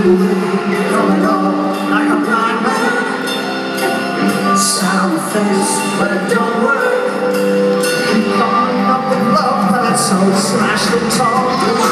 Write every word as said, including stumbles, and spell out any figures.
Coming on like a blind man. Sound face, but it don't work. Keep on up with love, but it's so slashed and torn.